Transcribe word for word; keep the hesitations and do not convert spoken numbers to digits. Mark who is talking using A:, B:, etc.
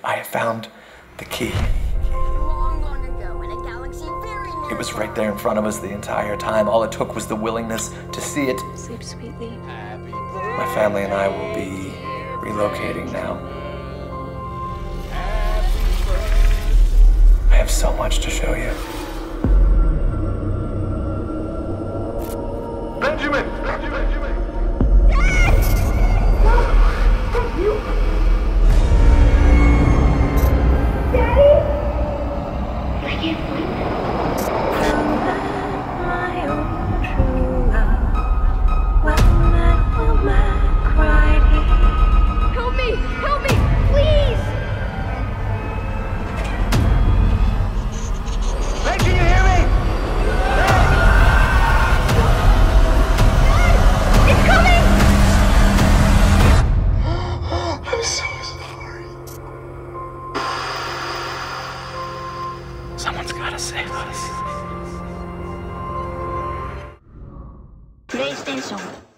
A: I have found the key.
B: Long, long ago, in a galaxy very near.
A: It was right there in front of us the entire time. All it took was the willingness to see it.
C: Sleep sweetly.
A: My family and I will be relocating now. I have so much to show you. Benjamin! Benjamin! Benjamin!
B: Help me! Help me! Please!
A: Hey, can you hear me?
B: It's coming!
A: I'm so sorry. Someone's gotta save us.
B: PlayStation